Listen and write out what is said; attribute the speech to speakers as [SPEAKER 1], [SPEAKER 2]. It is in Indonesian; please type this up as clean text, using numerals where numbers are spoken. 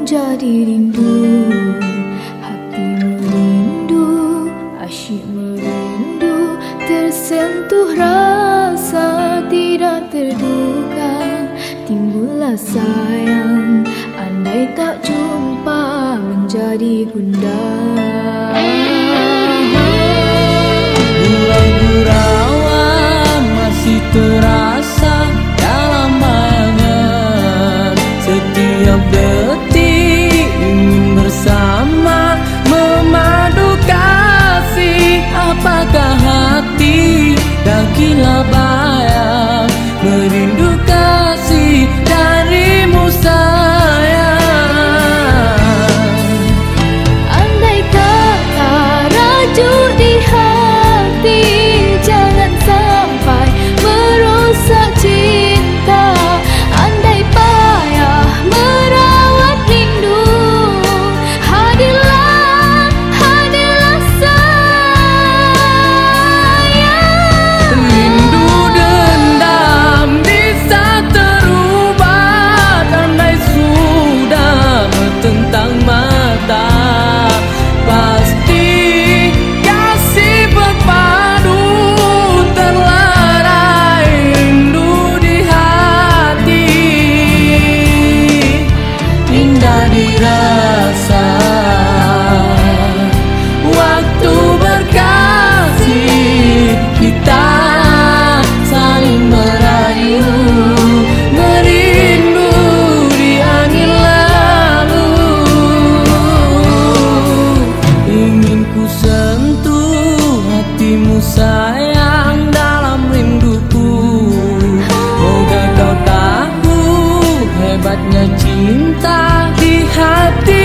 [SPEAKER 1] menjadi rindu. Hati merindu, asyik merindu, tersentuh rasa tidak terduga. Timbullah sayang, andai tak jumpa menjadi gundah.
[SPEAKER 2] Gurau-gurauan masih terasa dalam bayangan. Setiap detik ingin bersama memadu kasih. Apakah hati dah gila bayang merindu kasih darimu sayang.
[SPEAKER 1] Andai kata rajuk di hati, jangan sampai merusak cinta. Andai payah merawat rindu, hadirlah, hadirlah sayang.
[SPEAKER 2] Rindu dendam bisa terubah, andai sudah bertentang mata. Pasti kasih berpadu terlerai rindu di hati. Indah dirasa waktu berkasih, kita saling merayu merindu di angin lalu. Ingin ku sentuh hatimu sayang dalam rinduku. Moga kau tahu hebatnya cinta di hati.